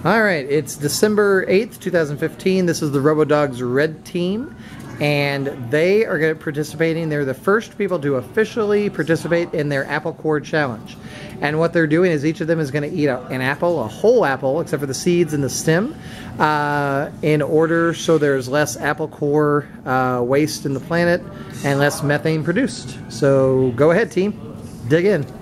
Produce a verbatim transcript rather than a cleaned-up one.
Alright, it's December eighth, two thousand fifteen. This is the Robodogs Red Team, and they are going to participating. They're the first people to officially participate in their apple core challenge. And what they're doing is each of them is going to eat a, an apple, a whole apple, except for the seeds and the stem, uh, in order so there's less apple core uh, waste in the planet and less methane produced. So go ahead, team. Dig in.